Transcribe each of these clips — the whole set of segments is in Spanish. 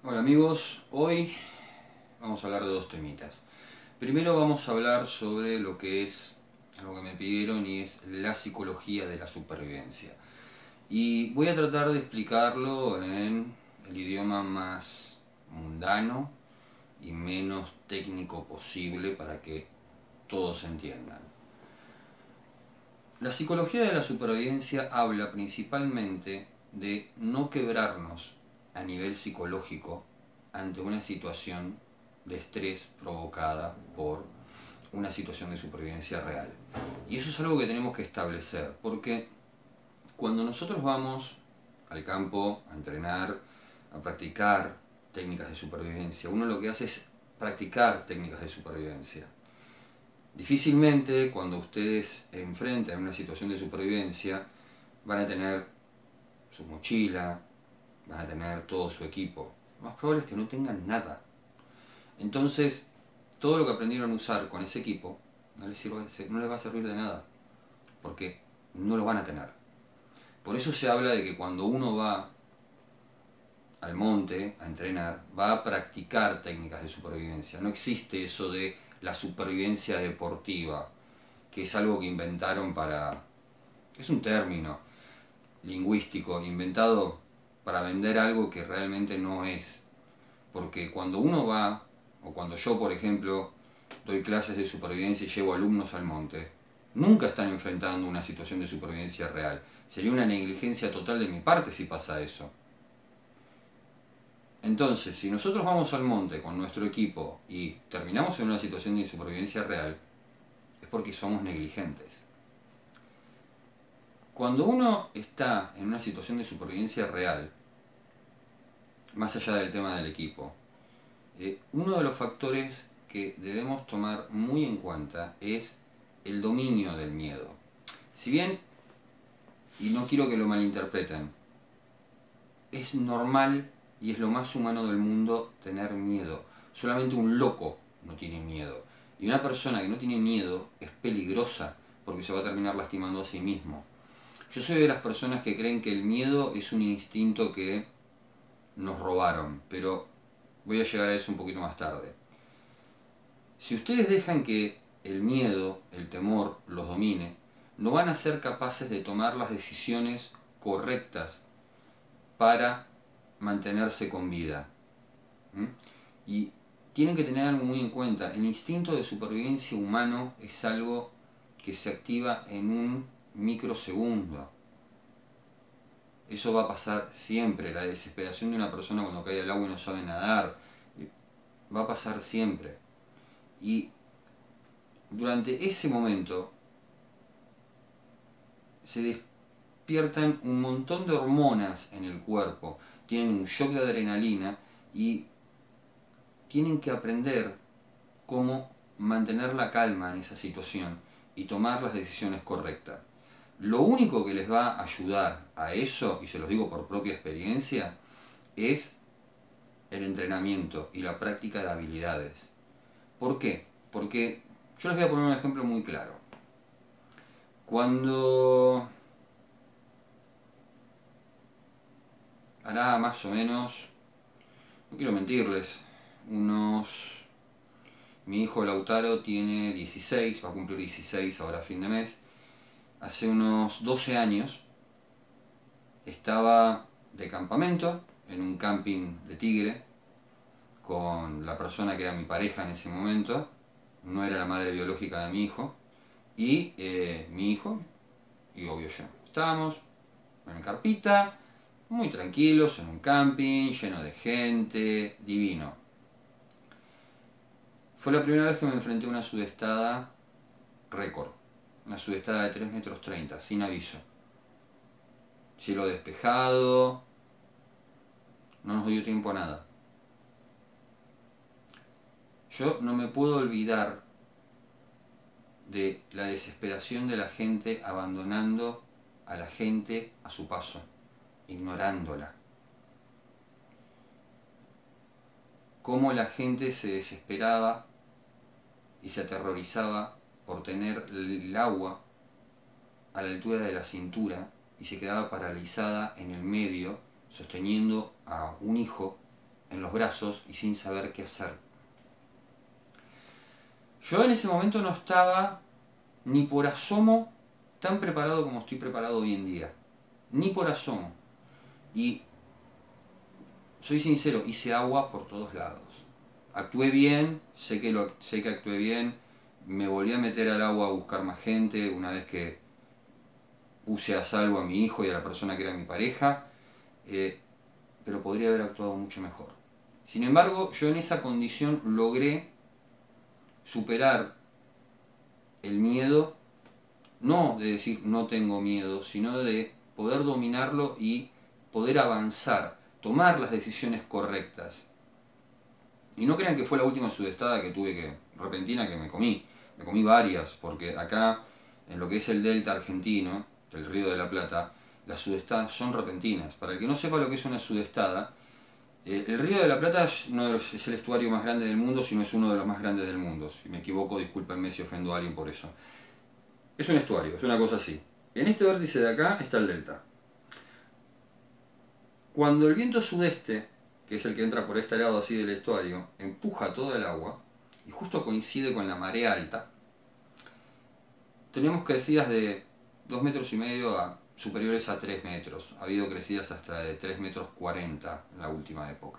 Hola amigos, hoy vamos a hablar de dos temitas. Primero vamos a hablar sobre lo que es, algo que me pidieron, y es la psicología de la supervivencia. Y voy a tratar de explicarlo en el idioma más mundano y menos técnico posible para que todos entiendan. La psicología de la supervivencia habla principalmente de no quebrarnos a nivel psicológico ante una situación de estrés provocada por una situación de supervivencia real. Y eso es algo que tenemos que establecer, porque cuando nosotros vamos al campo a entrenar, a practicar técnicas de supervivencia, uno lo que hace es practicar técnicas de supervivencia. Difícilmente cuando ustedes enfrentan una situación de supervivencia van a tener su mochila, van a tener todo su equipo. Lo más probable es que no tengan nada. Entonces, todo lo que aprendieron a usar con ese equipo no les va a servir de nada, porque no lo van a tener. Por eso se habla de que cuando uno va al monte a entrenar, va a practicar técnicas de supervivencia. No existe eso de la supervivencia deportiva, que es algo que inventaron para... Es un término lingüístico inventado para vender algo que realmente no es. Porque cuando uno va, o cuando yo por ejemplo doy clases de supervivencia y llevo alumnos al monte, nunca están enfrentando una situación de supervivencia real. Sería una negligencia total de mi parte si pasa eso. Entonces, si nosotros vamos al monte con nuestro equipo y terminamos en una situación de supervivencia real, es porque somos negligentes. Cuando uno está en una situación de supervivencia real, más allá del tema del equipo, uno de los factores que debemos tomar muy en cuenta es el dominio del miedo. Si bien, y no quiero que lo malinterpreten, es normal y es lo más humano del mundo tener miedo. Solamente un loco no tiene miedo. Y una persona que no tiene miedo es peligrosa porque se va a terminar lastimando a sí mismo. Yo soy de las personas que creen que el miedo es un instinto que nos robaron, pero voy a llegar a eso un poquito más tarde. Si ustedes dejan que el miedo, el temor, los domine, no van a ser capaces de tomar las decisiones correctas para mantenerse con vida. Y tienen que tener algo muy en cuenta. El instinto de supervivencia humano es algo que se activa en un microsegundo. Eso va a pasar siempre. La desesperación de una persona cuando cae al agua y no sabe nadar, va a pasar siempre. Y durante ese momento se despiertan un montón de hormonas en el cuerpo, tienen un shock de adrenalina y tienen que aprender cómo mantener la calma en esa situación y tomar las decisiones correctas. Lo único que les va a ayudar a eso, y se los digo por propia experiencia, es el entrenamiento y la práctica de habilidades. ¿Por qué? Porque yo les voy a poner un ejemplo muy claro. Cuando hará más o menos, no quiero mentirles, mi hijo Lautaro tiene 16, va a cumplir 16 ahora a fin de mes. Hace unos 12 años estaba de campamento en un camping de Tigre con la persona que era mi pareja en ese momento, no era la madre biológica de mi hijo, y mi hijo, y obvio yo. Estábamos en carpita, muy tranquilos, en un camping, lleno de gente, divino. Fue la primera vez que me enfrenté a una sudestada récord, una sudestada de 3,30 metros, sin aviso. Cielo despejado, no nos dio tiempo a nada. Yo no me puedo olvidar de la desesperación de la gente abandonando a la gente a su paso, ignorándola. Cómo la gente se desesperaba y se aterrorizaba por tener el agua a la altura de la cintura y se quedaba paralizada en el medio, sosteniendo a un hijo en los brazos y sin saber qué hacer. Yo en ese momento no estaba ni por asomo tan preparado como estoy preparado hoy en día. Ni por asomo. Y soy sincero, hice agua por todos lados. Actué bien, sé que actué bien. Me volví a meter al agua a buscar más gente una vez que puse a salvo a mi hijo y a la persona que era mi pareja. Pero podría haber actuado mucho mejor. Sin embargo, yo en esa condición logré superar el miedo, no de decir no tengo miedo, sino de poder dominarlo y poder avanzar, tomar las decisiones correctas. Y no crean que fue la última sudestada que tuve repentina que me comí varias, porque acá, en lo que es el delta argentino, del Río de la Plata, las sudestadas son repentinas. Para el que no sepa lo que es una sudestada, el Río de la Plata es el estuario más grande del mundo, si no es uno de los más grandes del mundo. Si me equivoco, discúlpenme si ofendo a alguien por eso. Es un estuario, es una cosa así. En este vértice de acá está el delta. Cuando el viento sudeste, que es el que entra por este lado así del estuario, empuja toda el agua, y justo coincide con la marea alta, tenemos crecidas de 2,5 metros a superiores a 3 metros. Ha habido crecidas hasta de 3,40 metros en la última época.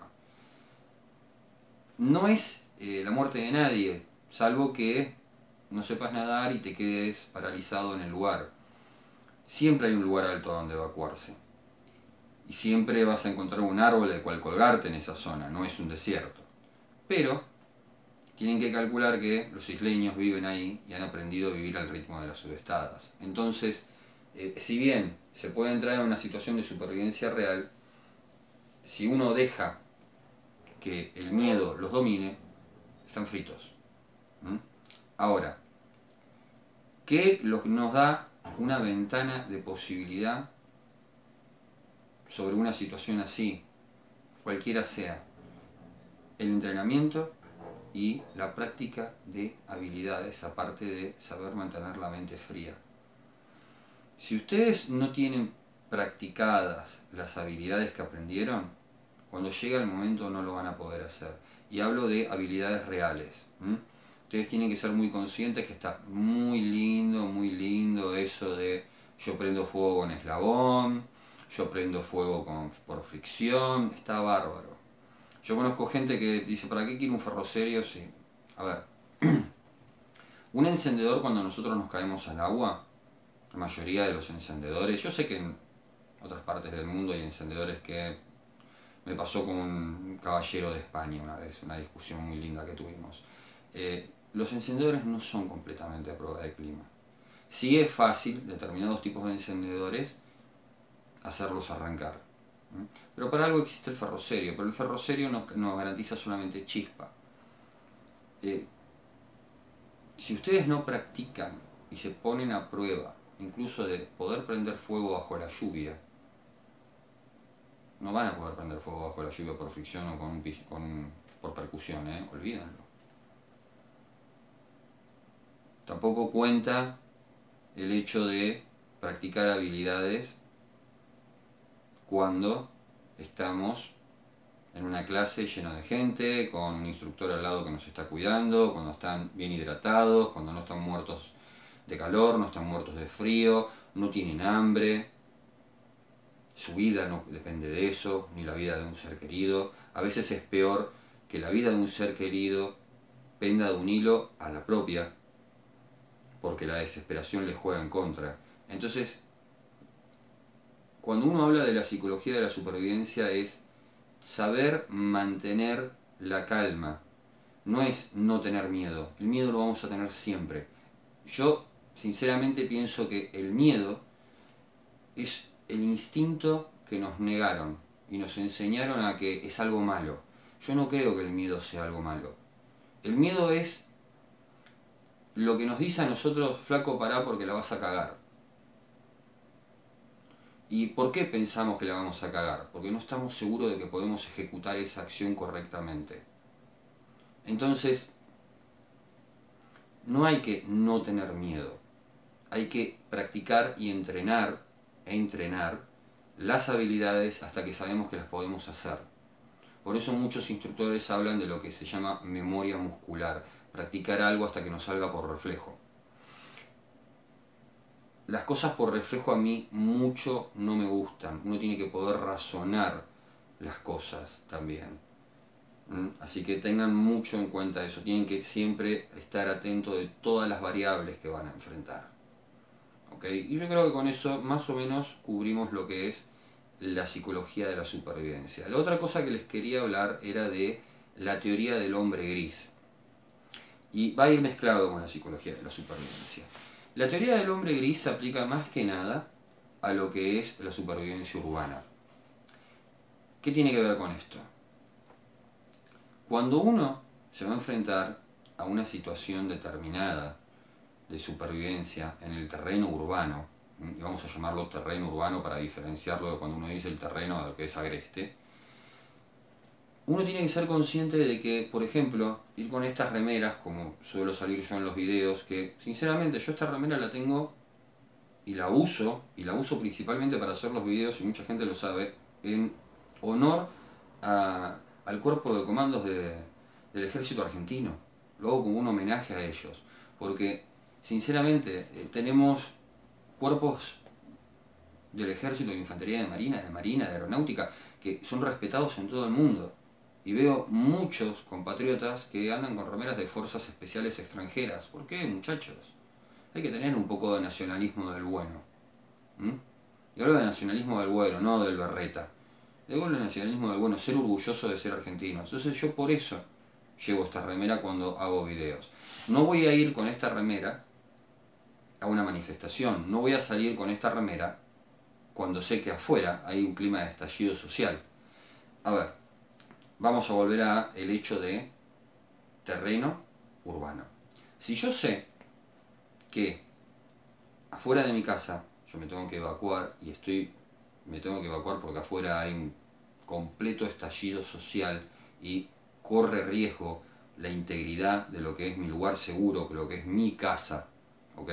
No es la muerte de nadie, salvo que no sepas nadar y te quedes paralizado en el lugar. Siempre hay un lugar alto donde evacuarse. Y siempre vas a encontrar un árbol del cual colgarte en esa zona, no es un desierto. Pero tienen que calcular que los isleños viven ahí y han aprendido a vivir al ritmo de las sudestadas. Entonces, si bien se puede entrar en una situación de supervivencia real, si uno deja que el miedo los domine, están fritos. Ahora, ¿qué nos da una ventana de posibilidad sobre una situación así, cualquiera sea? El entrenamiento y la práctica de habilidades, aparte de saber mantener la mente fría. Si ustedes no tienen practicadas las habilidades que aprendieron, cuando llega el momento no lo van a poder hacer. Y hablo de habilidades reales. Ustedes tienen que ser muy conscientes que está muy lindo eso de yo prendo fuego con eslabón, yo prendo fuego por fricción, está bárbaro. Yo conozco gente que dice, ¿para qué quiero un ferroserio? Sí. A ver, un encendedor cuando nosotros nos caemos al agua, la mayoría de los encendedores, yo sé que en otras partes del mundo hay encendedores que me pasó con un caballero de España una vez, una discusión muy linda que tuvimos. Los encendedores no son completamente a prueba de clima. Sí es fácil, determinados tipos de encendedores, hacerlos arrancar. Pero para algo existe el ferroserio, pero el ferroserio nos garantiza solamente chispa. Si ustedes no practican y se ponen a prueba, incluso de poder prender fuego bajo la lluvia, no van a poder prender fuego bajo la lluvia por fricción o por percusión, olvídenlo. Tampoco cuenta el hecho de practicar habilidades cuando estamos en una clase llena de gente, con un instructor al lado que nos está cuidando, cuando están bien hidratados, cuando no están muertos de calor, no están muertos de frío, no tienen hambre. Su vida no depende de eso, ni la vida de un ser querido. A veces es peor que la vida de un ser querido penda de un hilo a la propia, porque la desesperación les juega en contra. Entonces, cuando uno habla de la psicología de la supervivencia es saber mantener la calma. No es no tener miedo. El miedo lo vamos a tener siempre. Yo sinceramente pienso que el miedo es el instinto que nos negaron y nos enseñaron a que es algo malo. Yo no creo que el miedo sea algo malo. El miedo es lo que nos dice a nosotros, flaco, pará porque la vas a cagar. ¿Y por qué pensamos que la vamos a cagar? Porque no estamos seguros de que podemos ejecutar esa acción correctamente. Entonces, no hay que no tener miedo. Hay que practicar y entrenar las habilidades hasta que sabemos que las podemos hacer. Por eso muchos instructores hablan de lo que se llama memoria muscular, practicar algo hasta que nos salga por reflejo. Las cosas por reflejo a mí mucho no me gustan, uno tiene que poder razonar las cosas también. Así que tengan mucho en cuenta eso, tienen que siempre estar atentos de todas las variables que van a enfrentar. ¿Okay? Y yo creo que con eso más o menos cubrimos lo que es la psicología de la supervivencia. La otra cosa que les quería hablar era de la teoría del hombre gris. Y va a ir mezclado con la psicología de la supervivencia. La teoría del hombre gris se aplica más que nada a lo que es la supervivencia urbana. ¿Qué tiene que ver con esto? Cuando uno se va a enfrentar a una situación determinada de supervivencia en el terreno urbano, y vamos a llamarlo terreno urbano para diferenciarlo de cuando uno dice el terreno de lo que es agreste, uno tiene que ser consciente de que, por ejemplo, ir con estas remeras, como suelo salir yo en los videos, que sinceramente yo esta remera la tengo y la uso principalmente para hacer los videos, y mucha gente lo sabe, en honor al cuerpo de comandos del ejército argentino. Lo hago como un homenaje a ellos, porque sinceramente tenemos cuerpos del ejército, de infantería, de marina, de aeronáutica, que son respetados en todo el mundo. Y veo muchos compatriotas que andan con remeras de fuerzas especiales extranjeras. ¿Por qué, muchachos? Hay que tener un poco de nacionalismo del bueno. Y hablo de nacionalismo del bueno, no del berreta. Digo el nacionalismo del bueno, ser orgulloso de ser argentino. Entonces yo por eso llevo esta remera cuando hago videos. No voy a ir con esta remera a una manifestación. No voy a salir con esta remera cuando sé que afuera hay un clima de estallido social. A ver, vamos a volver a el hecho de terreno urbano. Si yo sé que afuera de mi casa yo me tengo que evacuar y me tengo que evacuar porque afuera hay un completo estallido social y corre riesgo la integridad de lo que es mi lugar seguro, de lo que es mi casa, ¿ok?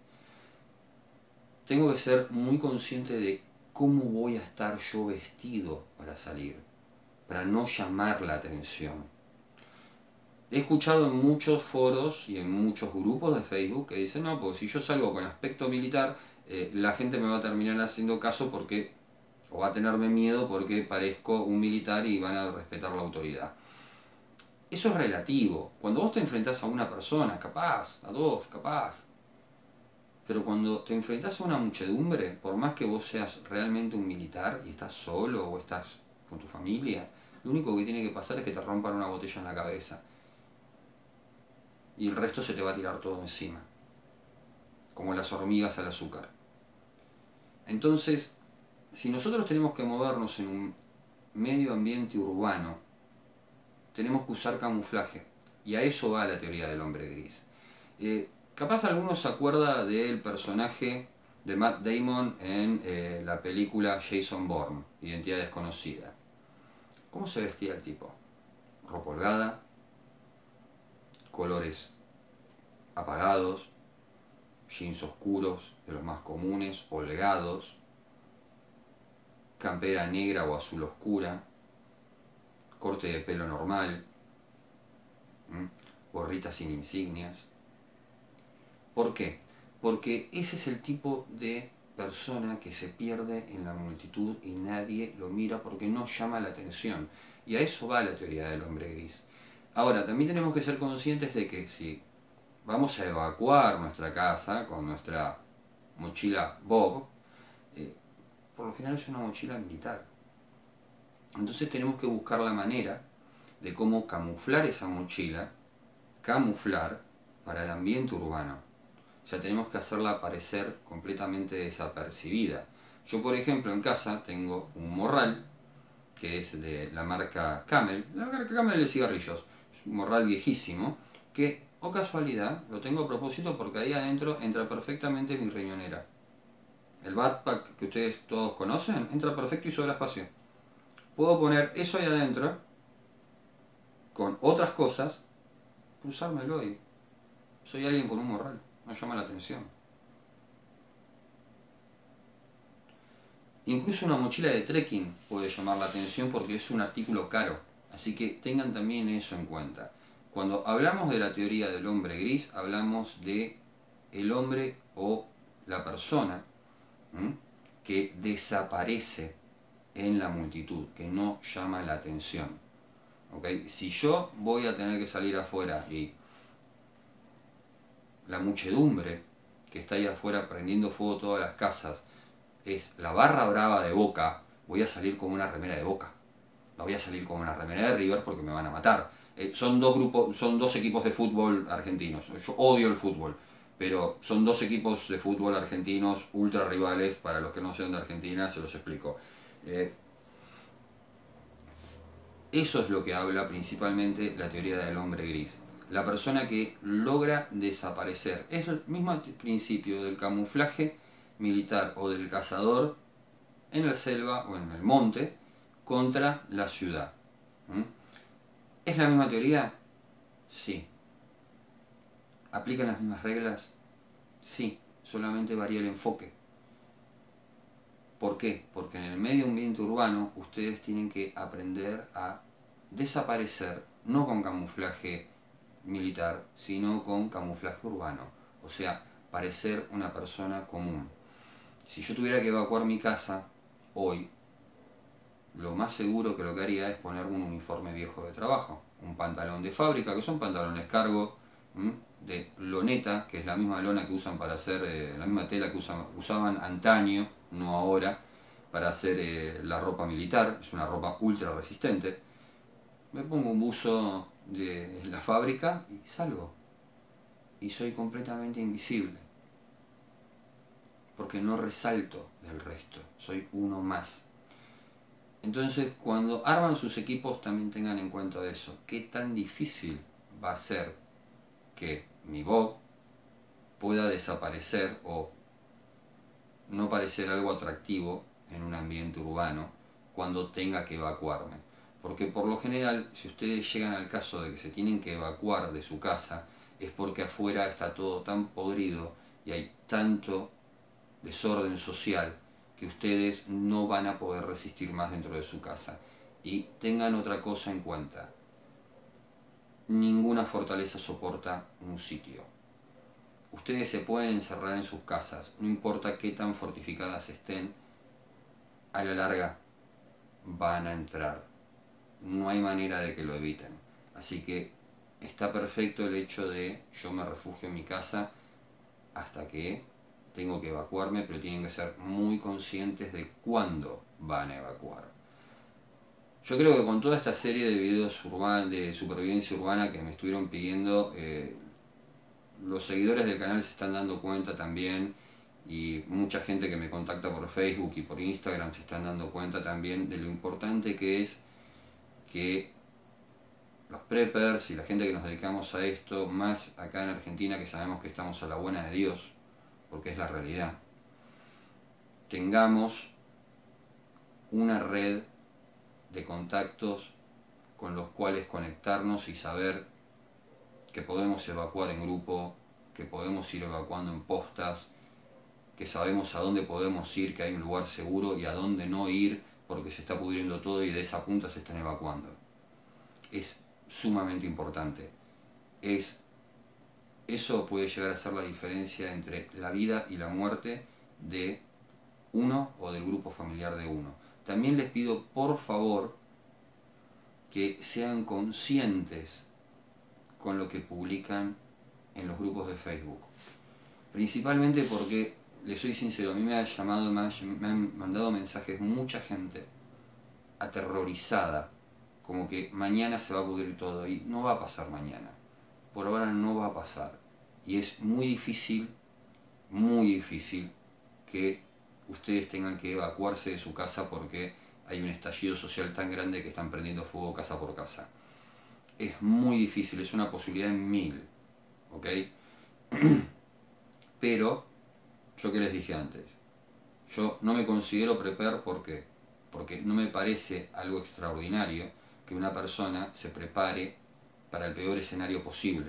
Tengo que ser muy consciente de cómo voy a estar yo vestido para salir, para no llamar la atención. He escuchado en muchos foros y en muchos grupos de Facebook que dicen, no, pues si yo salgo con aspecto militar, la gente me va a terminar haciendo caso porque, o va a tenerme miedo porque parezco un militar y van a respetar la autoridad. Eso es relativo. Cuando vos te enfrentás a una persona, capaz, a dos, capaz. Pero cuando te enfrentás a una muchedumbre, por más que vos seas realmente un militar y estás solo o estás con tu familia, lo único que tiene que pasar es que te rompan una botella en la cabeza. Y el resto se te va a tirar todo encima. Como las hormigas al azúcar. Entonces, si nosotros tenemos que movernos en un medio ambiente urbano, tenemos que usar camuflaje. Y a eso va la teoría del hombre gris. Capaz algunos se acuerda del personaje de Matt Damon en la película Jason Bourne, Identidad Desconocida. ¿Cómo se vestía el tipo? Ropa holgada, colores apagados, jeans oscuros, de los más comunes, holgados, campera negra o azul oscura, corte de pelo normal, gorrita sin insignias. ¿Por qué? Porque ese es el tipo de persona que se pierde en la multitud y nadie lo mira porque no llama la atención. Y a eso va la teoría del hombre gris. Ahora, también tenemos que ser conscientes de que si vamos a evacuar nuestra casa con nuestra mochila Bob, por lo general es una mochila militar. Entonces tenemos que buscar la manera de cómo camuflar esa mochila, camuflar para el ambiente urbano. O sea, tenemos que hacerla parecer completamente desapercibida. Yo, por ejemplo, en casa tengo un morral, que es de la marca Camel, la marca Camel de cigarrillos. Es un morral viejísimo, que, o casualidad, lo tengo a propósito porque ahí adentro entra perfectamente mi riñonera. El backpack que ustedes todos conocen, entra perfecto y sobra espacio. Puedo poner eso ahí adentro, con otras cosas, usármelo y soy alguien con un morral. No llama la atención. Incluso una mochila de trekking puede llamar la atención porque es un artículo caro. Así que tengan también eso en cuenta. Cuando hablamos de la teoría del hombre gris, hablamos de el hombre o la persona que desaparece en la multitud, que no llama la atención. ¿Okay? Si yo voy a tener que salir afuera y la muchedumbre que está ahí afuera prendiendo fuego todas las casas es la barra brava de Boca, voy a salir con una remera de Boca. No voy a salir con una remera de River porque me van a matar. Son dos equipos de fútbol argentinos. Yo odio el fútbol, pero son dos equipos de fútbol argentinos ultra rivales. Para los que no sean de Argentina, se los explico. Eso es lo que habla principalmente la teoría del hombre gris. La persona que logra desaparecer. Es el mismo principio del camuflaje militar o del cazador en la selva o en el monte contra la ciudad. ¿Es la misma teoría? Sí. ¿Aplican las mismas reglas? Sí, solamente varía el enfoque. ¿Por qué? Porque en el medio ambiente urbano ustedes tienen que aprender a desaparecer, no con camuflaje militar, sino con camuflaje urbano. O sea, parecer una persona común. Si yo tuviera que evacuar mi casa hoy, lo más seguro que lo que haría es ponerme un uniforme viejo de trabajo, un pantalón de fábrica, que son pantalones cargo, de loneta, que es la misma lona que usan para hacer, la misma tela que usaban antaño, no ahora, para hacer la ropa militar, es una ropa ultra resistente. Me pongo un buzo de la fábrica y salgo. Y soy completamente invisible. Porque no resalto del resto, soy uno más. Entonces, cuando arman sus equipos, también tengan en cuenta eso. ¿Qué tan difícil va a ser que mi bot pueda desaparecer o no parecer algo atractivo en un ambiente urbano cuando tenga que evacuarme? Porque por lo general, si ustedes llegan al caso de que se tienen que evacuar de su casa, es porque afuera está todo tan podrido y hay tanto desorden social que ustedes no van a poder resistir más dentro de su casa. Y tengan otra cosa en cuenta: ninguna fortaleza soporta un sitio. Ustedes se pueden encerrar en sus casas, no importa qué tan fortificadas estén, a la larga van a entrar. No hay manera de que lo eviten. Así que está perfecto el hecho de yo me refugio en mi casa hasta que tengo que evacuarme, pero tienen que ser muy conscientes de cuándo van a evacuar. Yo creo que con toda esta serie de videos de supervivencia urbana que me estuvieron pidiendo, los seguidores del canal se están dando cuenta también, y mucha gente que me contacta por Facebook y por Instagram se están dando cuenta también de lo importante que es que los preppers y la gente que nos dedicamos a esto, más acá en Argentina, que sabemos que estamos a la buena de Dios, porque es la realidad, tengamos una red de contactos con los cuales conectarnos y saber que podemos evacuar en grupo, que podemos ir evacuando en postas, que sabemos a dónde podemos ir, que hay un lugar seguro, y a dónde no ir porque se está pudriendo todo y de esa punta se están evacuando. Es sumamente importante. Eso puede llegar a ser la diferencia entre la vida y la muerte de uno o del grupo familiar de uno. También les pido por favor que sean conscientes con lo que publican en los grupos de Facebook. Principalmente porque, les soy sincero, a mí me han mandado mensajes mucha gente aterrorizada, como que mañana se va a pudrir todo, y no va a pasar mañana. Por ahora no va a pasar. Y es muy difícil que ustedes tengan que evacuarse de su casa porque hay un estallido social tan grande que están prendiendo fuego casa por casa. Es muy difícil, es una posibilidad en 1000, ¿ok? Pero, yo que les dije antes, yo no me considero prepper, ¿por qué? Porque no me parece algo extraordinario que una persona se prepare para el peor escenario posible.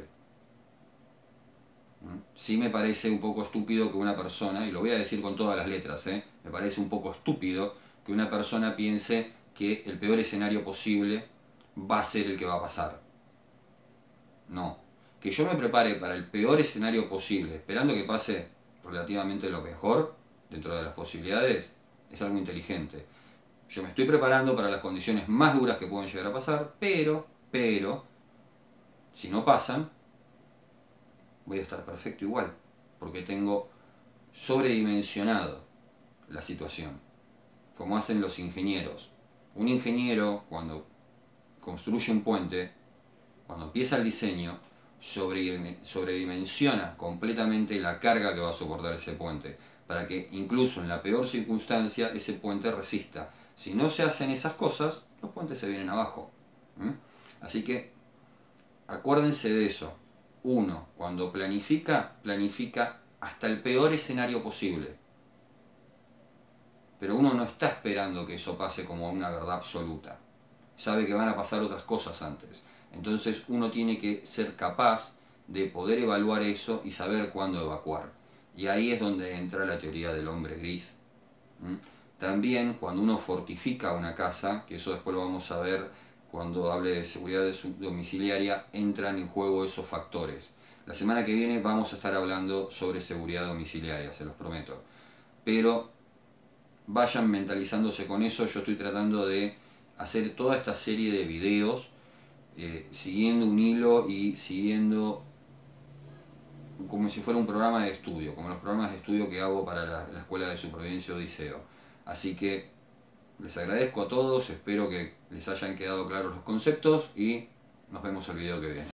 Sí me parece un poco estúpido que una persona, y lo voy a decir con todas las letras, me parece un poco estúpido que una persona piense que el peor escenario posible va a ser el que va a pasar. No. Que yo me prepare para el peor escenario posible, esperando que pase relativamente lo mejor, dentro de las posibilidades, es algo inteligente. Yo me estoy preparando para las condiciones más duras que pueden llegar a pasar, pero, si no pasan, voy a estar perfecto igual, porque tengo sobredimensionado la situación, como hacen los ingenieros. Un ingeniero, cuando construye un puente, cuando empieza el diseño, sobredimensiona completamente la carga que va a soportar ese puente, para que incluso en la peor circunstancia ese puente resista. Si no se hacen esas cosas, los puentes se vienen abajo. Así que acuérdense de eso. Uno, cuando planifica, planifica hasta el peor escenario posible. Pero uno no está esperando que eso pase como una verdad absoluta. Sabe que van a pasar otras cosas antes. Entonces uno tiene que ser capaz de poder evaluar eso y saber cuándo evacuar. Y ahí es donde entra la teoría del hombre gris. También cuando uno fortifica una casa, que eso después lo vamos a ver cuando hable de seguridad domiciliaria, entran en juego esos factores. La semana que viene vamos a estar hablando sobre seguridad domiciliaria, se los prometo. Pero vayan mentalizándose con eso. Yo estoy tratando de hacer toda esta serie de videos siguiendo un hilo y siguiendo como si fuera un programa de estudio, como los programas de estudio que hago para la Escuela de Supervivencia Odiseo. Así que les agradezco a todos, espero que les hayan quedado claros los conceptos y nos vemos el video que viene.